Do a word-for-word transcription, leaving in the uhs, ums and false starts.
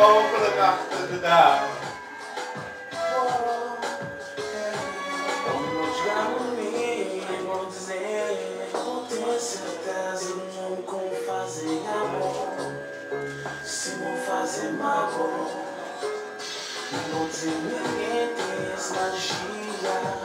vamos colocar dentro da água. Vamos jogar no meio, vão dizer, vou ter certeza do mundo como fazer amor. Se não fazer mal, não tem ninguém tem essa magia.